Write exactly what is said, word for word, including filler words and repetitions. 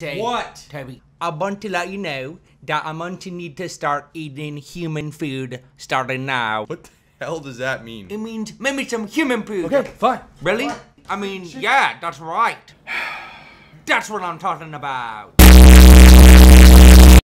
What? Toby, I want to let you know that I'm going to need to start eating human food starting now. What the hell does that mean? It means maybe some human food. Okay, fine. Really? Fine. I mean, yeah, that's right. That's what I'm talking about.